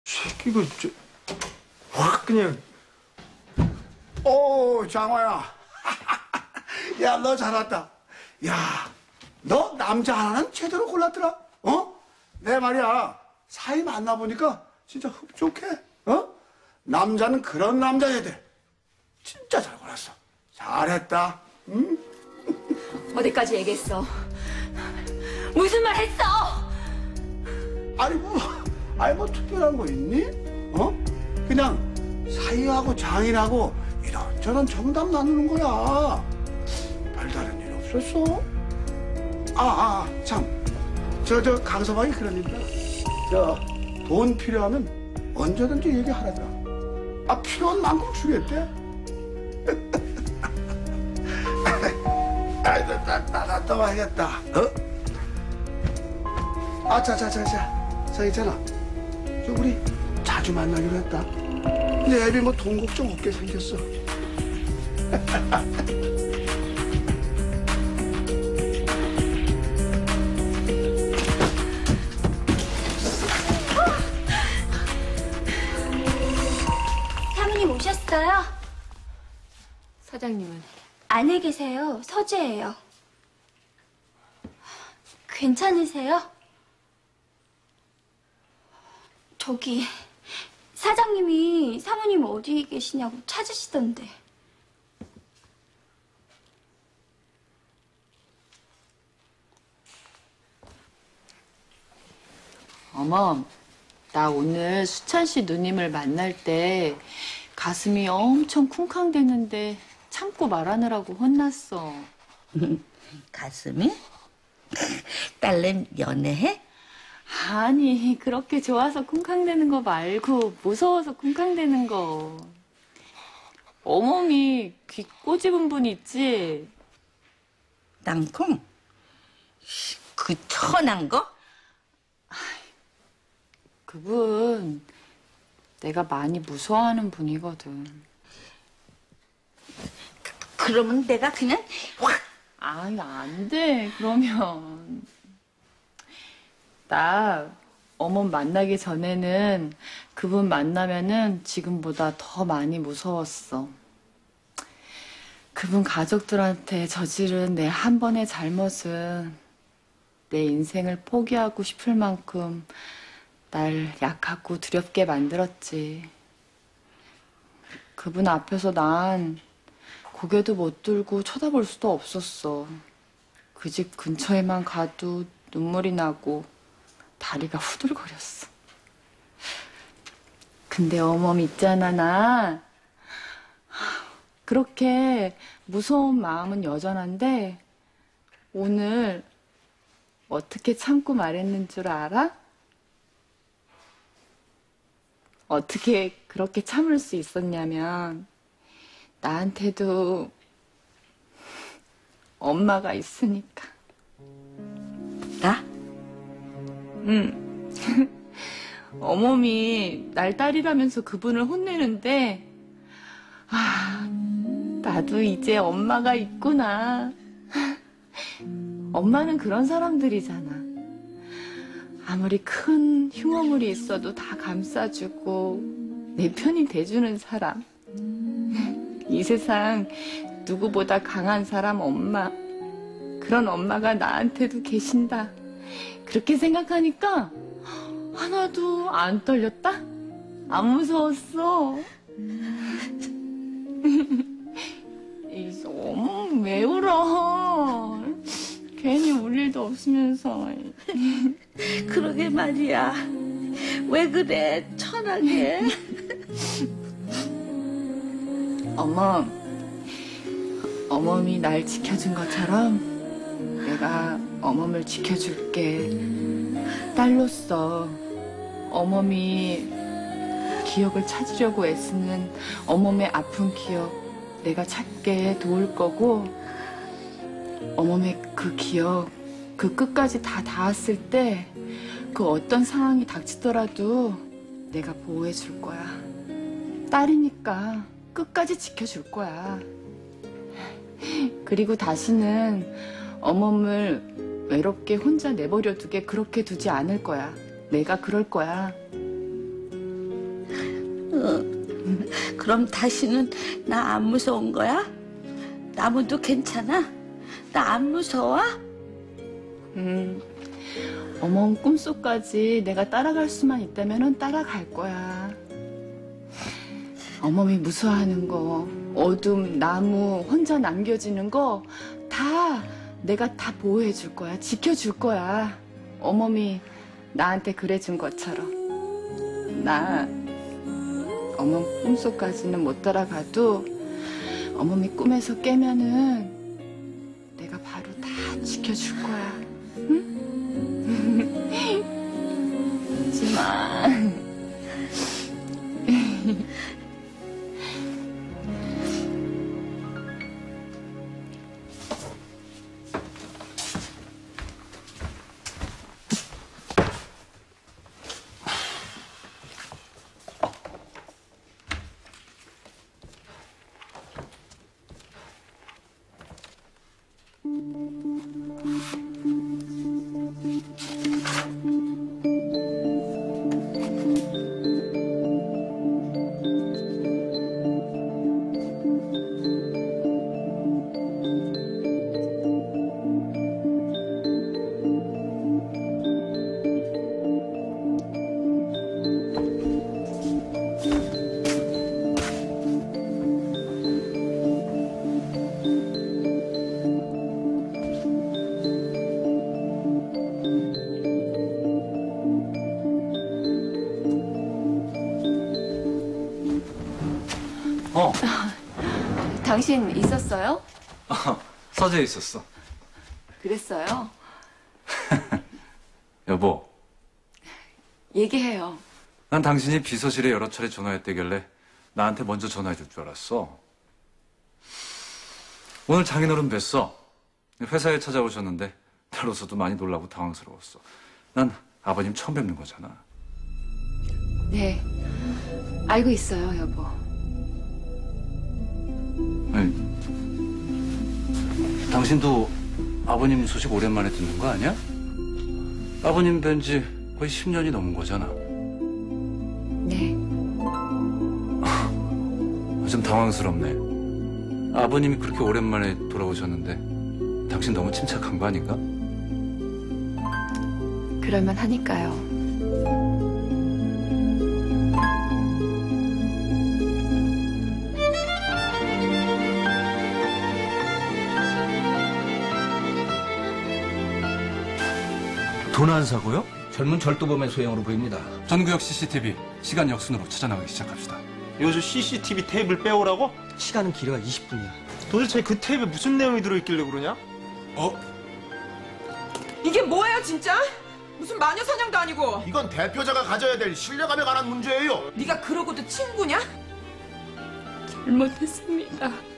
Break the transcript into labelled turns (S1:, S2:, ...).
S1: 새끼가 확 그냥. 장화야. 야, 너 잘 왔다. 야, 너 남자 하나는 제대로 골랐더라. 내 말이야. 사이 만나보니까 진짜 흡족해. 남자는 그런 남자야 돼. 진짜 잘 골랐어. 잘했다. 응?
S2: 어디까지 얘기했어? 무슨 말 했어?
S1: 아니 뭐 특별한 거 있니? 그냥 사이하고 장인하고 이런저런 정답 나누는 거야. 별다른 일 없었어. 참. 저 강서방이 그러니까 돈 필요하면 언제든지 얘기하라더라. 필요한 만큼 주겠대. 나갔다 와야겠다. 저 있잖아. 우리 자주 만나기로 했다. 근데 애비 뭐 돈 걱정 없게 생겼어.
S2: 사모님 오셨어요?
S3: 사장님은?
S2: 안에 계세요. 서재예요. 괜찮으세요? 저기 사장님이 사모님 어디 계시냐고 찾으시던데.
S3: 어머, 나 오늘 수찬 씨 누님을 만날 때 가슴이 엄청 쿵쾅대는데 참고 말하느라고 혼났어.
S4: 가슴이? 딸내 연애해?
S3: 아니, 그렇게 좋아서 쿵쾅대는 거 말고 무서워서 쿵쾅대는 거. 어머니 귀 꼬집은 분 있지?
S4: 땅콩? 그 천한 거?
S3: 그분 내가 많이 무서워하는 분이거든.
S4: 그러면 내가 그냥 확!
S3: 아니, 안 돼. 그러면. 나 어머 만나기 전에는 그분 만나면은 지금보다 더 많이 무서웠어. 그분 가족들한테 저지른 내 한 번의 잘못은 내 인생을 포기하고 싶을 만큼 날 약하고 두렵게 만들었지. 그분 앞에서 난 고개도 못 들고 쳐다볼 수도 없었어. 그 집 근처에만 가도 눈물이 나고 다리가 후들거렸어. 근데 어멈 있잖아, 나. 그렇게 무서운 마음은 여전한데 오늘 어떻게 참고 말했는 줄 알아? 어떻게 그렇게 참을 수 있었냐면 나한테도 엄마가 있으니까.
S4: 나?
S3: 응. 어머니 날 딸이라면서 그분을 혼내는데 나도 이제 엄마가 있구나. 엄마는 그런 사람들이잖아. 아무리 큰 흉어물이 있어도 다 감싸주고 내 편이 돼주는 사람. 이 세상 누구보다 강한 사람 엄마. 그런 엄마가 나한테도 계신다. 그렇게 생각하니까 하나도 안 떨렸다? 안 무서웠어. 어머, 왜 울어? 괜히 울 일도 없으면서.
S4: 그러게 말이야. 왜 그래, 천하게.
S3: 어멈이 날 지켜준 것처럼 내가 어멈을 지켜줄게. 딸로서 어멈이 기억을 찾으려고 애쓰는 어멈의 아픈 기억 내가 찾게 도울 거고, 어멈의 그 기억 그 끝까지 다 닿았을 때 그 어떤 상황이 닥치더라도 내가 보호해 줄 거야. 딸이니까 끝까지 지켜줄 거야. 그리고 다시는 어멈을 외롭게 혼자 내버려 두게 그렇게 두지 않을 거야. 내가 그럴 거야.
S4: 그럼 다시는 나 안 무서운 거야? 나무도 괜찮아? 나 안 무서워?
S3: 어머 꿈속까지 내가 따라갈 수만 있다면 따라갈 거야. 어머니 무서워하는 거, 어둠, 나무, 혼자 남겨지는 거 다 내가 다 보호해 줄 거야. 지켜줄 거야. 어머니 나한테 그래준 것처럼. 나 어머 꿈속까지는 못 따라가도 어머니 꿈에서 깨면은 내가 바로 다 지켜줄 거야. 응? 하지마. 당신 있었어요?
S5: 서재에 있었어.
S3: 그랬어요?
S5: 여보,
S3: 얘기해요.
S5: 난 당신이 비서실에 여러 차례 전화했다길래 나한테 먼저 전화해 줄 줄 알았어. 오늘 장인어른 뵀어. 회사에 찾아오셨는데 별로서도 많이 놀라고 당황스러웠어. 난 아버님 처음 뵙는 거잖아.
S3: 네, 알고 있어요, 여보.
S5: 아니, 당신도 아버님 소식 오랜만에 듣는 거 아니야? 아버님 뵌 지 거의 10년이 넘은 거잖아.
S3: 네.
S5: 좀 당황스럽네. 아버님이 그렇게 오랜만에 돌아오셨는데 당신 너무 침착한 거 아닌가?
S3: 그럴만 하니까요.
S6: 도난 사고요? 젊은 절도범의 소형으로 보입니다.
S5: 전구역 CCTV 시간 역순으로 찾아나가기 시작합시다.
S7: 요즘 CCTV 테이블 빼오라고?
S6: 시간은 길어야 20분이야.
S7: 도대체 그 테이프에 무슨 내용이 들어있길래 그러냐?
S8: 이게 뭐예요 진짜? 무슨 마녀 사냥도 아니고.
S9: 이건 대표자가 가져야 될 신뢰감에 관한 문제예요.
S8: 네가 그러고도 친구냐?
S3: 잘못했습니다.